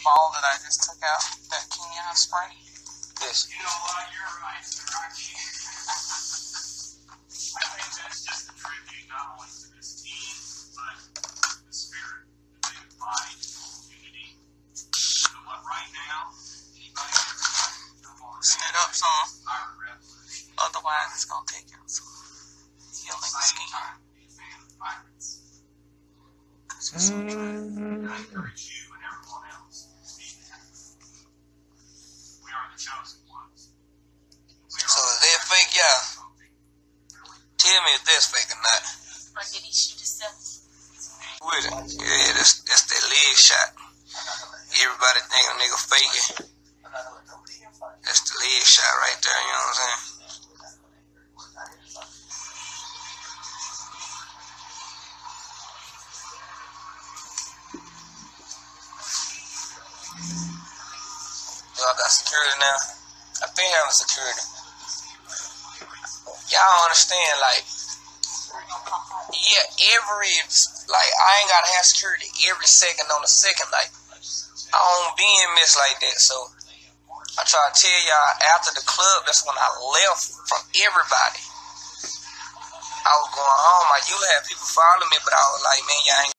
ball that I just took out, that Kenyan spray. Yes. You know what? You're right, sir. I think that's just a tribute not only to this team, but the spirit that they provide, unity. You know what? Right now, anybody come on. Stand up some. Our revolution. Otherwise, it's gonna take out some healing skin. Be a fan of pirates. Cause you're so true. I encourage you and everyone else to be that. We are the chosen ones. So is that fake, y'all? Tell me if that's fake or not. Or did he shoot himself? With it. Yeah, that's that leg shot. Everybody think a nigga faking. That's the leg shot right there, you know what I'm saying? Y'all got security now? I've been having security. Y'all understand, like, yeah, I ain't gotta have security every second on the second, like, I don't be in mess like that, so I try to tell y'all, after the club, that's when I left from everybody. I was going home, I usually have people follow me, but I was like, man, y'all ain't